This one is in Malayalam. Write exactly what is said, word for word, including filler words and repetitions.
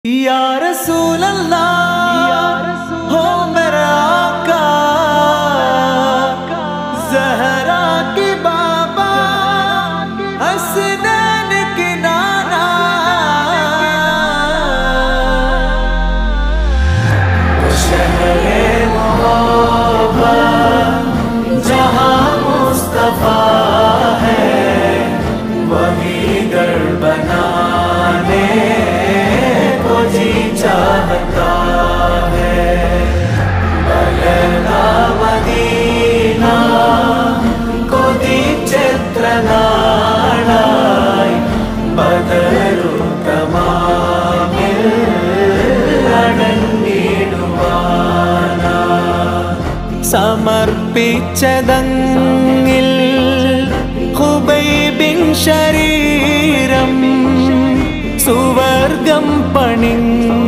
या रसूल अल्लाह हो मेरा आका, ज़हरा की बाबा, हसनैन की नाना। शहरे मोहब्बत जहाँ मुस्तफा है, वही घर बनाने को जी चाहता है। बलना मदीना को दी चित्र नाड़ाई, बदरु तमामिल അടങ്ങിടുവാനാ സമർപ്പിച്ചതങ്ങിൽ ഖുബൈബിൻ ശരീരം സുവർഗം പണിഞ്ഞ